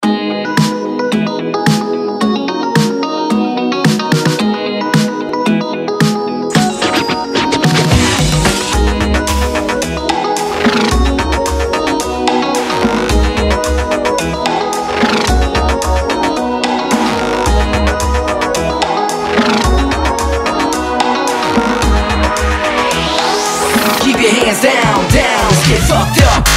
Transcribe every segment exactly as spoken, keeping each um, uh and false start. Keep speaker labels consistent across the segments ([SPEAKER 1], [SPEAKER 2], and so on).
[SPEAKER 1] Keep your hands down, down, let's get fucked up.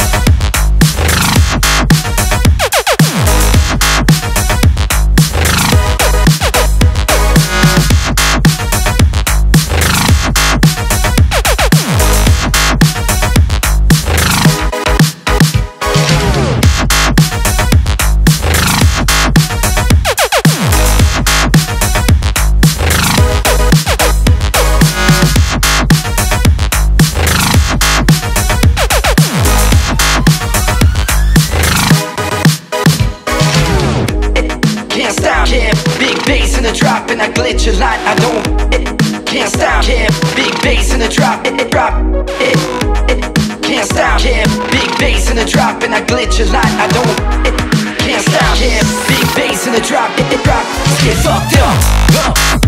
[SPEAKER 1] Big bass in the drop and I glitch a lot. I don't, it, can't stop. Yeah, big bass in the drop, it, it drop, it, it, can't stop. Yeah, big bass in the drop and I glitch a lot. I don't, it, can't stop. Yeah, big bass in the drop, it, it drop. Let's get fucked up. Uh.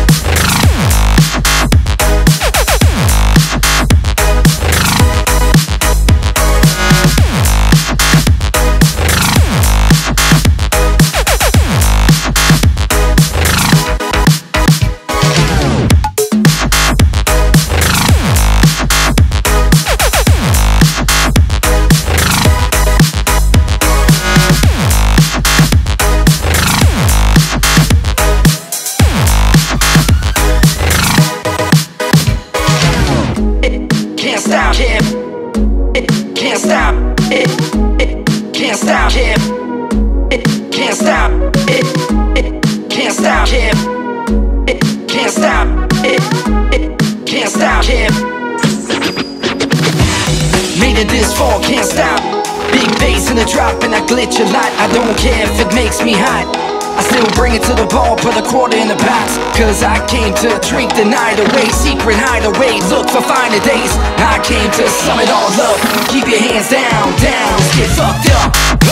[SPEAKER 1] Stop, yeah. It can't stop. It it can't stop, yeah. It can't stop. It it can't stop, yeah. It can't stop. It it can't stop, yeah. Made it this far, can't stop. Big bass in the drop and I glitch a lot. I don't care if it makes me hot. I still bring it to the bar, put a quarter in the box. Cause I came to drink the night away. Secret hideaway, look for finer days. I came to sum it all up. Keep your hands down, down, let's get fucked up.